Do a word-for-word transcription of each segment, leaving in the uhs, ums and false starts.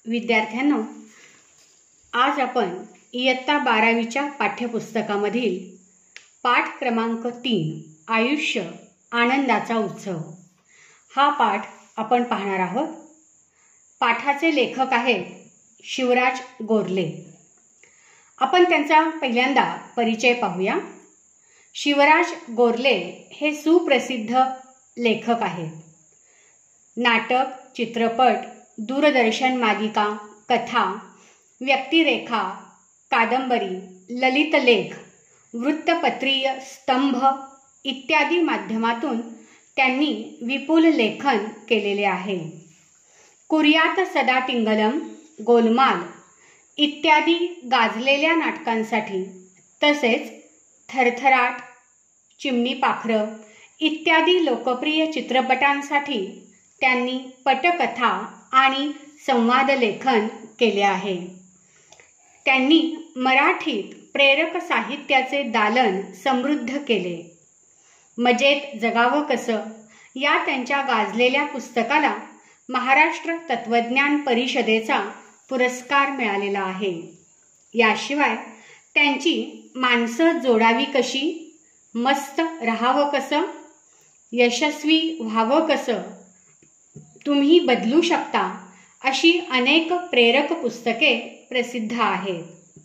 विद्यार्थ्यांनो, आज आपण इयत्ता बारावीच्या पाठ्यपुस्तकामधील पाठ क्रमांक तीन आयुष्य आनंदाचा उत्सव हा पाठ आपण पाहणार आहोत. पाठाचे लेखक आहेत शिवराज गोरले. आपण त्यांचा पहिल्यांदा परिचय पाहूया. शिवराज गोरले हे सुप्रसिद्ध लेखक आहेत. नाटक, चित्रपट, दूरदर्शन मालिका, कथा, व्यक्तिरेखा, कादंबरी, ललित लेख, वृत्तपत्रीय स्तंभ इत्यादी माध्यमातून त्यांनी विपुल लेखन केलेले आहे. कुर्यात सदा टिंगलम, गोलमाल इत्यादी गाजलेल्या नाटकांसाठी तसेच थरथराट, चिमणी पाखरं इत्यादी लोकप्रिय चित्रपटांसाठी त्यांनी पटकथा आणि संवाद लेखन केले आहे. त्यांनी मराठीत प्रेरक साहित्याचे दालन समृद्ध केले. मजेत जगावं कसं या त्यांच्या गाजलेल्या पुस्तकाला महाराष्ट्र तत्वज्ञान परिषदेचा पुरस्कार मिळालेला आहे. याशिवाय त्यांची माणसं जोडावी कशी, मस्त राहावं कसं, यशस्वी व्हावं कसं, तुम्ही बदलू शकता अशी अनेक प्रेरक पुस्तके प्रसिद्ध आहेत.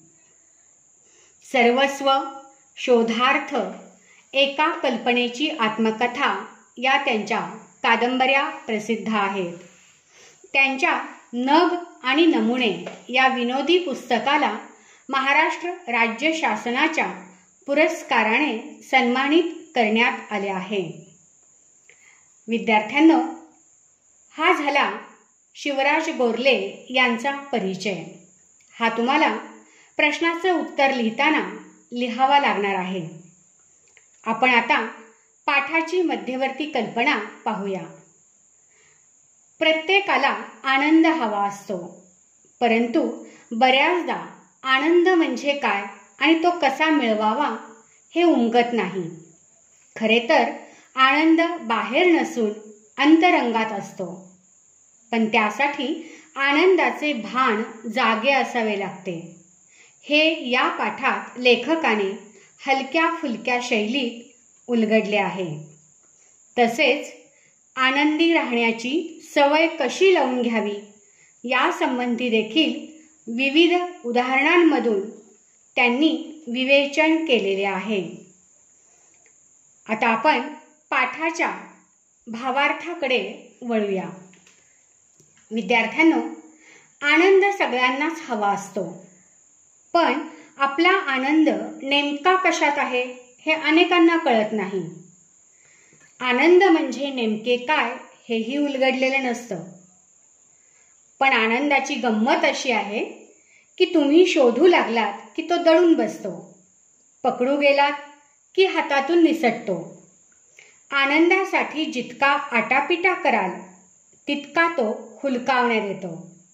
सर्वस्व, शोधार्थ, एका कल्पनेची आत्मकथा या त्यांच्या कादंबऱ्या प्रसिद्ध आहेत. त्यांच्या नग आणि नमुने या विनोदी पुस्तकाला महाराष्ट्र राज्य शासनाच्या पुरस्काराने सन्मानित करण्यात आले आहे. विद्यार्थ्यांनो, हा झाला शिवराज गोरले यांचा परिचय. हा तुम्हाला प्रश्नाचं उत्तर लिहिताना लिहावा लागणार आहे. आपण आता पाठाची मध्यवर्ती कल्पना पाहूया. प्रत्येकाला आनंद हवा असतो, परंतु बऱ्याचदा आनंद म्हणजे काय आणि तो कसा मिळवावा हे उमगत नाही. खरे तर आनंद बाहेर नसून अंतरंगात असतो, पण त्यासाठी आनंदाचे भान जागे असावे लागते. हे या पाठात लेखकाने हलक्या फुलक्या शैलीत उलगडले आहे. तसेच आनंदी राहण्याची सवय कशी लावून घ्यावी यासंबंधी देखील विविध उदाहरणांमधून त्यांनी विवेचन केलेले आहे. आता आपण पाठाच्या भावार्थाकडे वळूया. विद्यार्थ्यांनो, आनंद सगळ्यांनाच हवा असतो, पण आपला आनंद नेमका कशात आहे हे अनेकांना कळत नाही. आनंद म्हणजे नेमके काय हेही उलगडलेले नसतं. पण आनंदाची गंमत अशी आहे की तुम्ही शोधू लागलात की तो दडून बसतो, पकडू गेलात की हातातून निसटतो. आनंदासाठी जितका आटापिटा कराल तितका तो हुलकावण्यात येतो.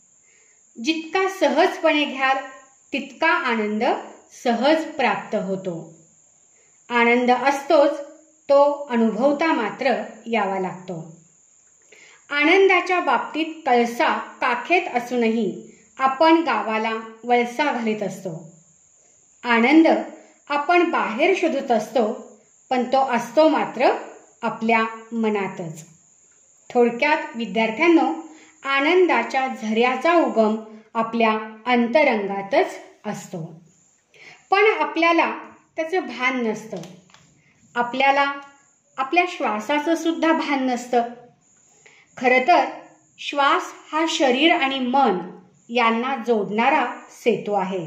जितका सहजपणे घ्याल तितका आनंद सहज प्राप्त होतो. आनंद असतोच, तो अनुभवता मात्र यावा लागतो. आनंदाच्या बाबतीत कळसा काखेत असूनही आपण गावाला वळसा घालीत असतो. आनंद आपण बाहेर शोधत असतो, पण तो असतो मात्र आपल्या मनातच. थोडक्यात विद्यार्थ्यांनो, आनंदाच्या झऱ्याचा उगम आपल्या अंतरंगातच असतो, पण आपल्याला त्याचं भान नसतं. आपल्याला आपल्या श्वासाचं सुद्धा भान नसतं. खरं तर श्वास हा शरीर आणि मन यांना जोडणारा सेतू आहे,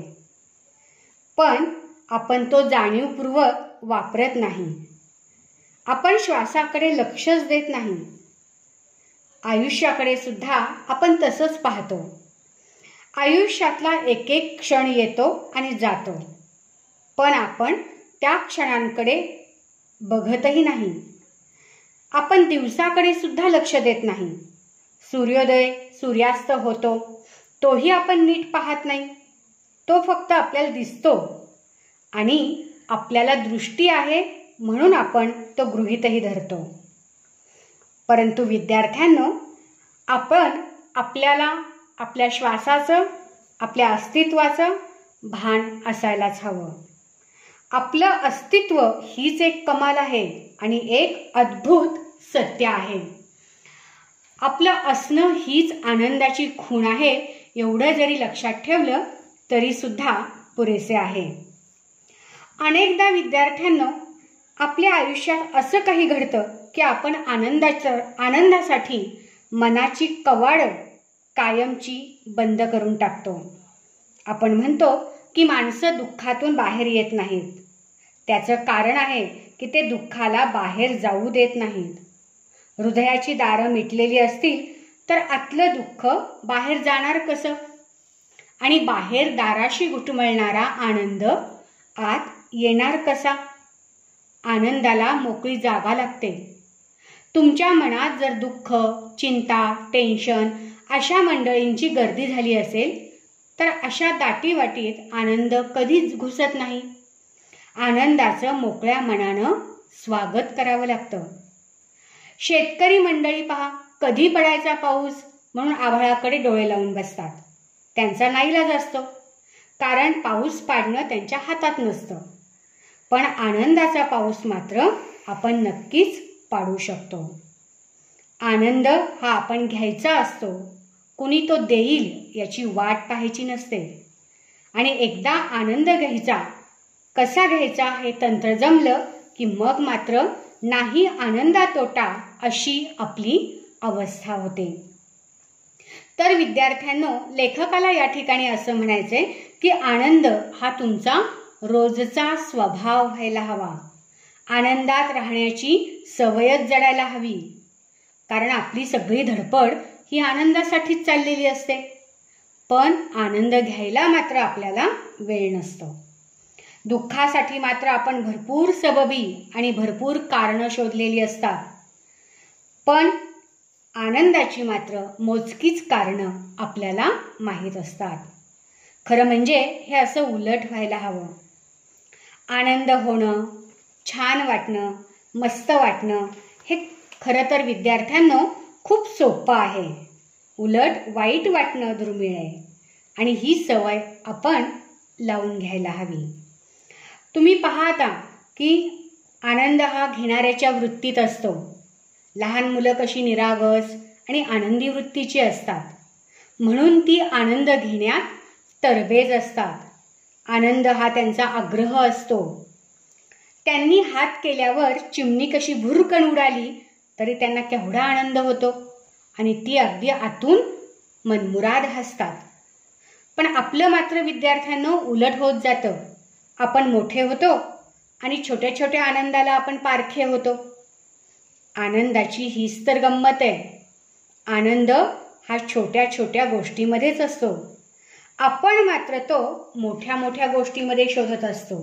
पण आपण तो जाणीवपूर्वक वापरत नाही. आपण श्वासाकडे लक्षच देत नाही. आयुष्याकडे सुद्धा आपण तसंच पाहतो. आयुष्यातला एक एक क्षण येतो आणि जातो, पण आपण त्या क्षणांकडे बघतही नाही. आपण दिवसाकडे सुद्धा लक्ष देत नाही. सूर्योदय, सूर्यास्त होतो, तोही आपण नीट पाहत नाही. तो फक्त आपल्याला दिसतो आणि आपल्याला दृष्टी आहे म्हणून आपण तो गृहीतही धरतो. परंतु विद्यार्थ्यांनो, आपण आपल्याला आपल्या श्वासाचं, आपल्या अस्तित्वाचं भान असायलाच हवं. आपलं अस्तित्व हीच एक कमाल आहे आणि एक अद्भुत सत्य आहे. आपलं असणं हीच आनंदाची खूण आहे, एवढं जरी लक्षात ठेवलं तरी सुद्धा पुरेसे आहे. अनेकदा विद्यार्थ्यांना आपल्या आयुष्यात असं काही घडतं की आपण आनंदाचं आनंदासाठी मनाची कवाडं कायमची बंद करून टाकतो. आपण म्हणतो की माणसं दुःखातून बाहेर येत नाहीत. त्याचं कारण आहे की ते दुःखाला बाहेर जाऊ देत नाहीत. हृदयाची दारं मिटलेली असतील तर आतलं दुःख बाहेर जाणार कसं? आणि बाहेर दाराशी घुटमळणारा आनंद आत येणार कसा? आनंदाला मोकळी जागा लागते. तुमच्या मनात जर दुःख, चिंता, टेन्शन अशा मंडळींची गर्दी झाली असेल तर अशा दाटीवाटीत आनंद कधीच घुसत नाही. आनंदाचं मोकळ्या मनानं स्वागत करावं लागतं. शेतकरी मंडळी पहा, कधी पडायचा पाऊस म्हणून आभाळाकडे डोळे लावून बसतात. त्यांचा नाईलाज असतो, कारण पाऊस पाडणं त्यांच्या हातात नसतं. पण आनंदाचा पाऊस मात्र आपण नक्कीच पाडू शकतो. आनंद हा आपण घ्यायचा असतो, कुणी तो देईल याची वाट पाहायची नसते. आणि एकदा आनंद घ्यायचा, कसा घ्यायचा हे तंत्र जमलं की मग मात्र नाही आनंदा तोटा अशी आपली अवस्था होते. तर विद्यार्थ्यांनो, लेखकाला या ठिकाणी असं म्हणायचंय की आनंद हा तुमचा रोजचा स्वभाव व्हायला हवा. आनंदात राहण्याची सवयच जडायला हवी. कारण आपली सगळी धडपड ही आनंदासाठीच चाललेली असते. पण आनंद घ्यायला मात्र आपल्याला वेळ नसतो. दुःखासाठी मात्र आपण भरपूर सबबी आणि भरपूर कारणं शोधलेली असतात. पण आनंदाची मात्र मोजकीच कारणं आपल्याला माहीत असतात. खरं म्हणजे हे असं उलट व्हायला हवं. आनंद होणं, छान वाटणं, मस्त वाटणं हे खरं तर विद्यार्थ्यांना खूप सोपं आहे. उलट वाईट वाटणं दुर्मिळ आहे आणि ही सवय आपण लावून घ्यायला हवी. तुम्ही पाहता की आनंद हा घेणाऱ्याच्या वृत्तीत असतो. लहान मुलं कशी निरागस आणि आनंदी वृत्तीची असतात, म्हणून ती आनंद घेण्यात तरबेज असतात. आनंद हा त्यांचा आग्रह असतो. त्यांनी हात केल्यावर चिमणी कशी भुरकन उडाली तरी त्यांना केवढा आनंद होतो आणि ती अगदी आतून मनमुराद हसतात. पण आपलं मात्र विद्यार्थ्यांना उलट होत जातं. आपण मोठे होतो आणि छोट्या छोट्या आनंदाला आपण पारखे होतो. आनंदाची हीच तर गंमत आहे. आनंद हा छोट्या छोट्या गोष्टीमध्येच असतो. आपण मात्र तो मोठ्या मोठ्या गोष्टीमध्ये शोधत असतो.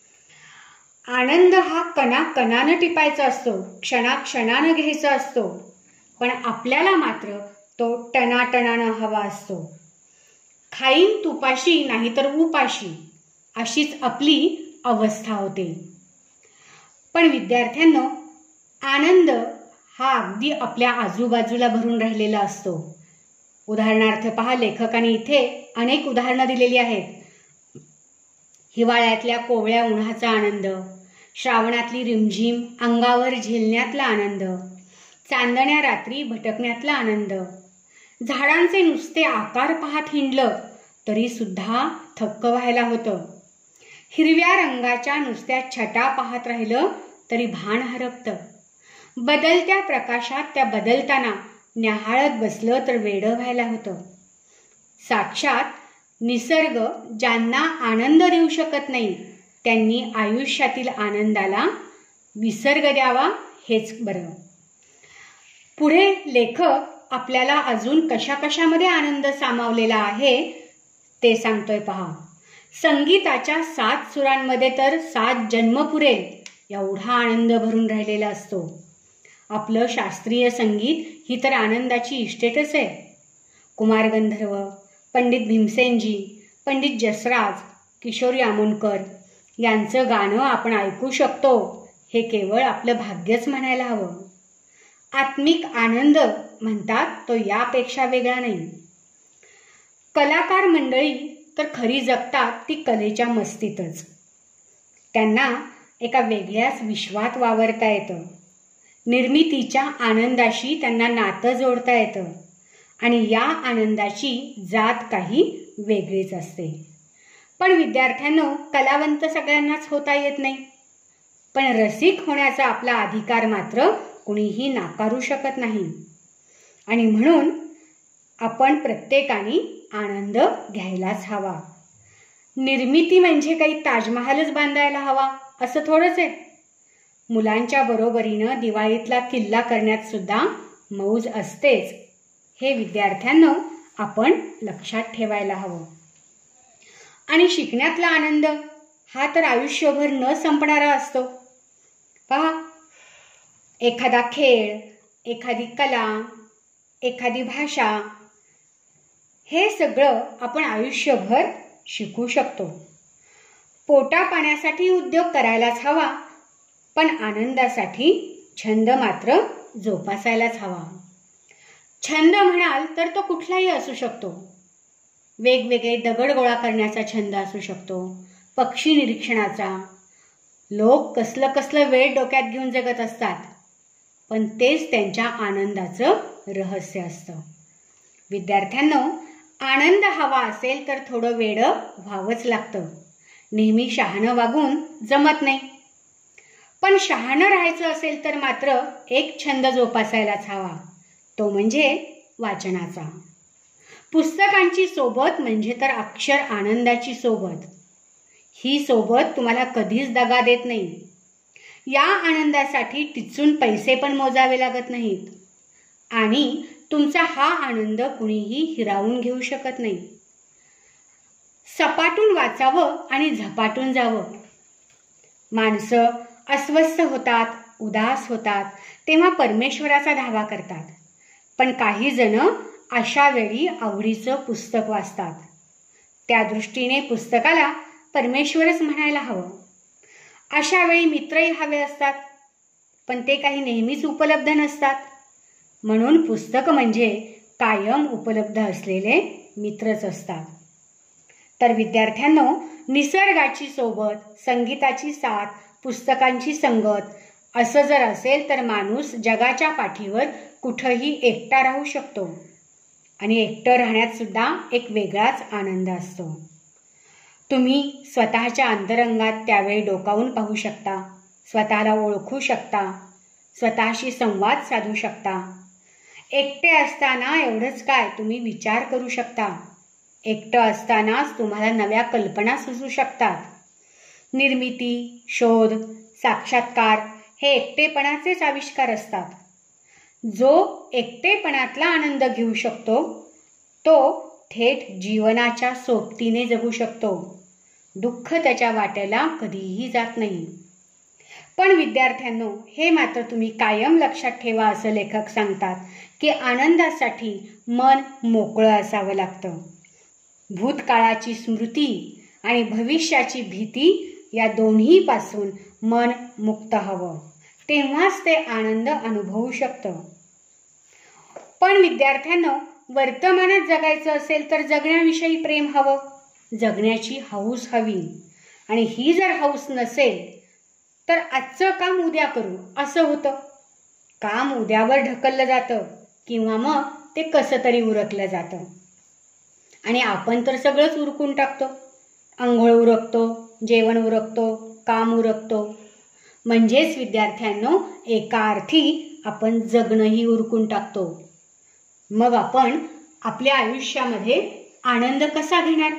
आनंद हा कणाकणानं टिपायचा असतो, क्षणाक्षणानं घ्यायचा असतो. पण आपल्याला मात्र तो टनाटनानं हवा असतो. खाईन तुपाशी नाहीतर उपाशी अशीच आपली अवस्था होते. पण विद्यार्थ्यांनो, आनंद हा अगदी आपल्या आजूबाजूला भरून राहिलेला असतो. उदाहरणार्थ पहा, लेखकाने इथे अनेक उदाहरणं दिलेली आहेत. हिवाळ्यातल्या कोवळ्या उन्हाचा आनंद, श्रावणातली रिमझिम अंगावर झेलण्यातला आनंद, चांदण्या रात्री भटकण्यातला आनंद, झाडांचे नुसते आकार पाहत हिंडलं तरी सुद्धा थक्क व्हायला होतं, हिरव्या रंगाच्या नुसत्या छटा पाहत राहिलं तरी भान हरपतं, बदलत्या प्रकाशात त्या बदलताना न्याहाळत बसलं तर वेडं व्हायला होतं. साक्षात निसर्ग ज्यांना आनंद देऊ शकत नाही त्यांनी आयुष्यातील आनंदाला विसर्ग द्यावा हेच बरं. पुढे लेखक आपल्याला अजून कशा कशामध्ये आनंद सामावलेला आहे ते सांगतोय पहा. संगीताच्या सात सुरांमध्ये तर सात जन्म पुरेल एवढा आनंद भरून राहिलेला असतो. आपलं शास्त्रीय संगीत ही तर आनंदाची इस्टेटच आहे. कुमार गंधर्व, पंडित भीमसेनजी, पंडित जसराज, किशोरी आमोणकर यांचं गाणं आपण ऐकू शकतो हे केवळ आपलं भाग्यच म्हणायला हवं. आत्मिक आनंद म्हणतात तो यापेक्षा वेगळा नाही. कलाकार मंडळी तर खरी जगतात ती कलेच्या मस्तीतच. त्यांना एका वेगळ्याच विश्वात वावरता येतं. निर्मितीच्या आनंदाशी त्यांना नातं जोडता येतं आणि या आनंदाची जात काही वेगळीच असते. पण विद्यार्थ्यांनो, कलावंत सगळ्यांनाच होता येत नाही. पण रसिक होण्याचा आपला अधिकार मात्र कुणीही नाकारू शकत नाही. आणि म्हणून आपण प्रत्येकाने आनंद घ्यायलाच हवा. निर्मिती म्हणजे काही ताजमहालच बांधायला हवा असं थोडंच आहे. मुलांच्या बरोबरीनं दिवाळीतला किल्ला करण्यात सुद्धा मौज असतेच, हे विद्यार्थ्यांनो आपण लक्षात ठेवायला हवं. आणि शिकण्यातला आनंद हा तर आयुष्यभर न संपणारा असतो. पहा, एखादा खेळ, एखादी कला, एखादी भाषा, हे सगळं आपण आयुष्यभर शिकू शकतो. पोटा पाण्यासाठी उद्योग करायलाच हवा, पण आनंदासाठी छंद मात्र जोपासायलाच हवा. छंद म्हणाल तर तो कुठलाही असू शकतो. वेगवेगळे दगड गोळा करण्याचा छंद असू शकतो, पक्षी निरीक्षणाचा. लोक कसलं कसलं वेळ डोक्यात घेऊन जगत असतात, पण तेच त्यांच्या आनंदाचं रहस्य असतं. विद्यार्थ्यांनो, आनंद हवा असेल तर थोडं वेडं व्हावंच लागतं. नेहमी शहाणं वागून जमत नाही. पण शहाणं राहायचं असेल तर मात्र एक छंद जोपासायलाच हवा, तो म्हणजे वाचनाचा. पुस्तकांची सोबत म्हणजे तर अक्षर आनंदाची सोबत. ही सोबत तुम्हाला कधीच दगा देत नाही. या आनंदासाठी टिचून पैसे पण मोजावे लागत नाहीत आणि तुमचा हा आनंद कुणीही हिरावून घेऊ शकत नाही. सपाटून वाचावं आणि झपाटून जावं. माणसं अस्वस्थ होतात, उदास होतात, तेव्हा परमेश्वराचा धावा करतात. पण काही जण अशा वेळी आवडीचं पुस्तक वाचतात. त्या दृष्टीने पुस्तकाला परमेश्वरच म्हणायला हवं. अशा वेळी मित्रही हवे असतात, पण ते काही नेहमीच उपलब्ध नसतात. म्हणून पुस्तक म्हणजे कायम उपलब्ध असलेले मित्रच असतात. तर विद्यार्थ्यांनो, निसर्गाची सोबत, संगीताची साथ, पुस्तकांची संगत असं जर असेल तर माणूस जगाच्या पाठीवर कुठंही एकटा राहू शकतो. आणि एकटं राहण्यात सुद्धा एक वेगळाच आनंद असतो. तुम्ही स्वतःच्या अंतरंगात त्यावेळी डोकावून पाहू शकता, स्वतःला ओळखू शकता, स्वतःशी संवाद साधू शकता. एकटे असताना एवढंच काय, तुम्ही विचार करू शकता. एकटं असतानाच तुम्हाला नव्या कल्पना सुचू शकतात. निर्मिती, शोध, साक्षात्कार हे एकटेपणाचेच आविष्कार असतात. जो एकटेपणातला आनंद घेऊ शकतो तो थेट जीवनाच्या सोबतीने जगू शकतो. दुःख त्याच्या वाट्याला कधीही जात नाही. पण विद्यार्थ्यांनो, हे मात्र तुम्ही कायम लक्षात ठेवा, असं लेखक सांगतात की आनंदासाठी मन मोकळं असावं लागतं. भूतकाळाची स्मृती आणि भविष्याची भीती या दोन्हीपासून मन मुक्त हवं, तेव्हाच ते आनंद अनुभवू शकतं. पण विद्यार्थ्यांनो, वर्तमानात जगायचं असेल तर जगण्याविषयी प्रेम हवं, जगण्याची हौस हवी. आणि ही जर हौस नसेल तर आजचं काम उद्या करू असं होतं. काम उद्यावर ढकललं जातं किंवा मग ते कसं तरी उरकलं जातं. आणि आपण तर सगळंच उरकून टाकतो. अंघोळ उरकतो, जेवण उरकतो, काम उरकतो. म्हणजेच विद्यार्थ्यांनो, एका अर्थी आपण जगणंही उरकून टाकतो. मग आपण आपल्या आयुष्यामध्ये आनंद कसा घेणार?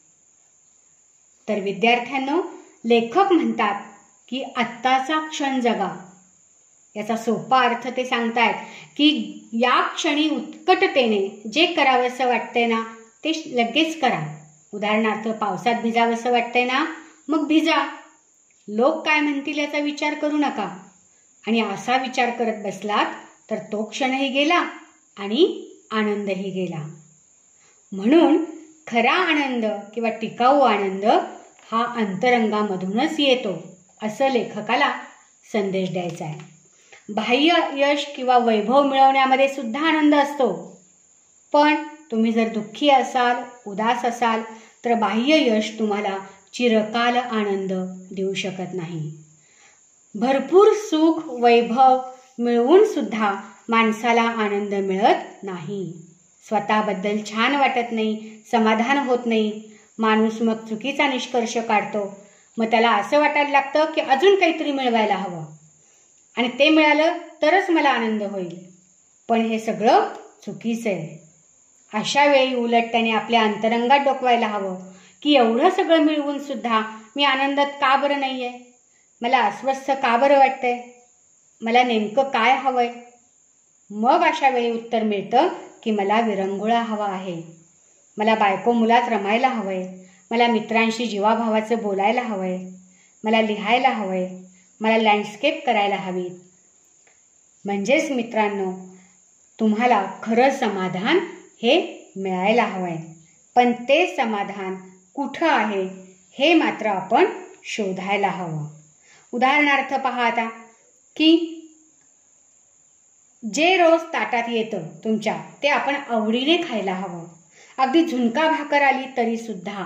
तर विद्यार्थ्यांनो, लेखक म्हणतात की आत्ताचा क्षण जगा. याचा सोपा अर्थ ते सांगतायत की या क्षणी उत्कटतेने जे करावंसं वाटतंय ना ते लगेच करा. उदाहरणार्थ, पावसात भिजावंसं वाटतंय ना, मग भिजा. लोक काय म्हणतील याचा विचार करू नका. आणि असा विचार करत बसलात तर तो क्षणही गेला आणि आनंदही गेला. म्हणून खरा आनंद किंवा टिकाऊ आनंद हा अंतरंगामधूनच येतो, असं लेखकाला संदेश द्यायचा आहे. बाह्य यश किंवा वैभव मिळवण्यामध्ये सुद्धा आनंद असतो, पण तुम्ही जर दुःखी असाल, उदास असाल, तर बाह्य यश तुम्हाला चिरकाल आनंद देऊ शकत नाही. भरपूर सुख वैभव मिळवून सुद्धा माणसाला आनंद मिळत नाही. स्वतःबद्दल छान वाटत नाही, समाधान होत नाही. माणूस मग चुकीचा निष्कर्ष काढतो. मग त्याला असं वाटायला लागतं की अजून काहीतरी मिळवायला हवं आणि ते मिळालं तरच मला आनंद होईल. पण हे सगळं चुकीचं आहे. अशा वेळी उलट त्याने आपल्या अंतरंगात डोकवायला हवं की एवढं सगळं मिळवून सुद्धा मी आनंदात का बरं नाही आहे? मला अस्वस्थ का बरं वाटतंय? मला नेमकं काय हवंय? मग अशा वेळी उत्तर मिळतं की मला विरंगुळा हवा आहे, मला बायको मुलात रमायला हवंय, मला मित्रांशी जीवाभावाचं बोलायला हवंय, मला लिहायला हवंय, मला लँडस्केप करायला हवी. म्हणजेच मित्रांनो, तुम्हाला खरं समाधान हे मिळायला हवंय. पण ते समाधान कुठं आहे हे मात्र आपण शोधायला हवं. उदाहरणार्थ पहा आता की जे रोज ताटात येतं तुमच्या ते आपण आवडीने खायला हवं. अगदी झुणका भाकर आली तरी सुद्धा.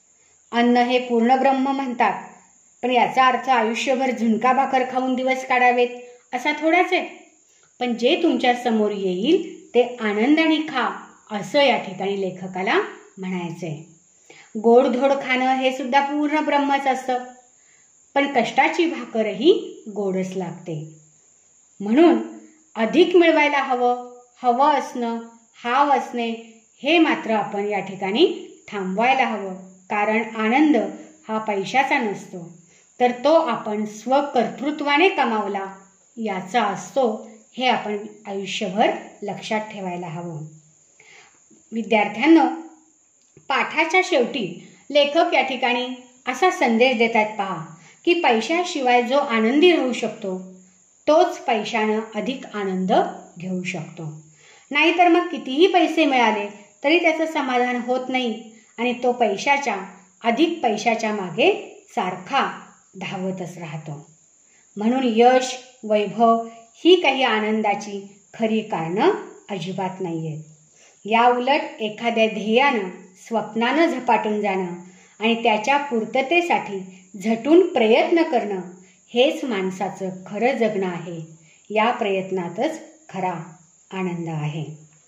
अन्न हे पूर्ण ब्रह्म म्हणतात, पण याचा अर्थ आयुष्यभर झुणका भाकर खाऊन दिवस काढावेत असा थोडाच आहे. पण जे तुमच्या समोर येईल ते आनंदाने खा असं या ठिकाणी लेखकाला म्हणायचंय. गोडधोड खाणं हे सुद्धा पूर्ण ब्रह्मच असतं, पण कष्टाची भाकरही गोडच लागते. म्हणून अधिक मिळवायला हवं, हवं असणं, हाव असणे हे मात्र आपण या ठिकाणी थांबवायला हवं. कारण आनंद हा पैशाचा नसतो, तर तो आपण स्वकर्तृत्वाने कमावला याचा असतो. हे आपण आयुष्यभर लक्षात ठेवायला हवं. विद्यार्थ्यांनो, पाठाच्या शेवटी लेखक या ठिकाणी असा संदेश देतात पहा की पैशाशिवाय जो आनंदी राहू शकतो तोच पैशानं अधिक आनंद घेऊ शकतो. नाहीतर मग कितीही पैसे मिळाले तरी त्याचं समाधान होत नाही आणि तो पैशाच्या अधिक पैशाच्या मागे सारखा धावतच राहतो. म्हणून यश, वैभव ही काही आनंदाची खरी कारणं अजिबात नाही आहेत. या उलट एखाद्या ध्येयानं, स्वप्नानं झपाटून जाणं आणि त्याच्या पूर्ततेसाठी झटून प्रयत्न करणं हेच माणसाचं खरं जगणं आहे. या प्रयत्नातच खरा आनंद आहे.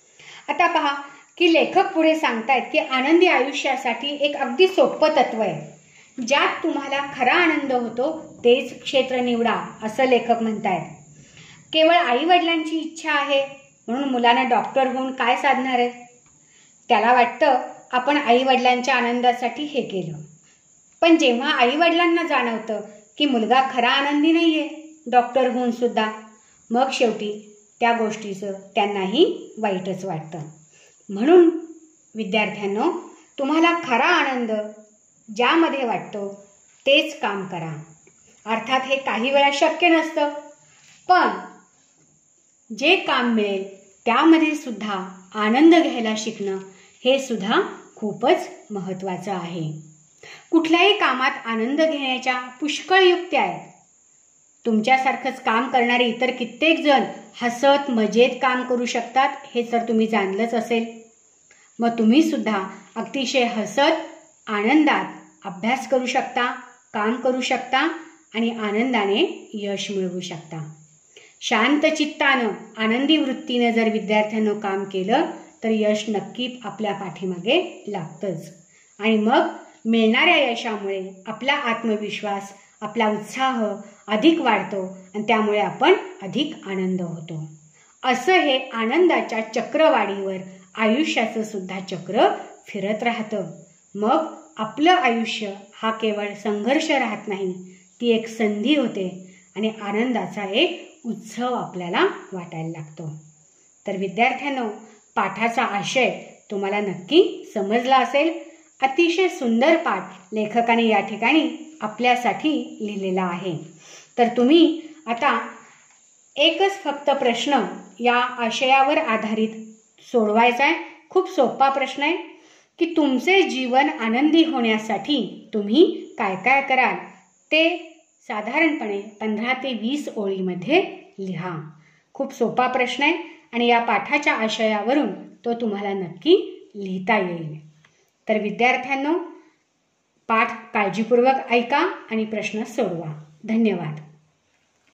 आता पहा की लेखक पुढे सांगतायत की आनंदी आयुष्यासाठी एक अगदी सोपं तत्व आहे. ज्यात तुम्हाला खरा आनंद होतो तेच क्षेत्र निवडा असं लेखक म्हणतायत. केवळ आई वडिलांची इच्छा आहे म्हणून मुलांना डॉक्टर होऊन काय साधणार आहे? त्याला वाटतं आपण आई वडिलांच्या आनंदासाठी हे केलं. पण जेव्हा आई वडिलांना जाणवतं की मुलगा खरा आनंदी नाहीये डॉक्टर होऊन सुद्धा, मग शेवटी त्या गोष्टीचं त्यांनाही वाईटच वाटतं. म्हणून विद्यार्थ्यांनो, तुम्हाला खरा आनंद ज्यामध्ये वाटतो तेच काम करा. अर्थात हे काही वेळा शक्य नसतं, पण जे काम मिळेल त्यामध्ये सुद्धा आनंद घ्यायला शिकणं हे सुद्धा खूपच महत्त्वाचं आहे. कुठल्याही कामात आनंद घेण्याच्या पुष्कळ युक्त्या आहेत. तुमच्यासारखंच काम करणारे इतर कित्येक जण हसत मजेत काम करू शकतात हे तर तुम्ही जाणलंच असेल. मग तुम्ही सुद्धा अतिशय हसत आनंदात अभ्यास करू शकता, काम करू शकता आणि आनंदाने यश मिळवू शकता. शांत चित्तानं, आनंदी वृत्तीनं जर विद्यार्थ्यांनो काम केलं तर यश नक्की आपल्या पाठीमागे लागतंच. आणि मग मिळणाऱ्या यशामुळे आपला आत्मविश्वास, आपला उत्साह अधिक वाढतो आणि त्यामुळे आपण अधिक आनंद होतो. असं हे आनंदाच्या चक्रवाढीवर आयुष्याचं सुद्धा चक्र फिरत राहतं. मग आपलं आयुष्य हा केवळ संघर्ष राहत नाही, ती एक संधी होते आणि आनंदाचा एक उत्सव आपल्याला वाटायला लागतो. तर विद्यार्थ्यांनो, पाठाचा आशय तुम्हाला नक्की समजला असेल. अतिशय सुंदर पाठ लेखकाने या ठिकाणी आपल्यासाठी लिहिलेला आहे. तर तुम्ही आता एकच फक्त प्रश्न या आशयावर आधारित सोडवायचा आहे. खूप सोपा प्रश्न आहे की तुमचे जीवन आनंदी होण्यासाठी तुम्ही काय काय कराल ते साधारणपणे पंधरा ते वीस ओळीमध्ये लिहा. खूप सोपा प्रश्न आहे आणि या पाठाच्या आशयावरून तो तुम्हाला नक्की लिहिता येईल. तर विद्यार्थ्यांनो, पाठ काळजीपूर्वक ऐका आणि प्रश्न सोडवा. धन्यवाद.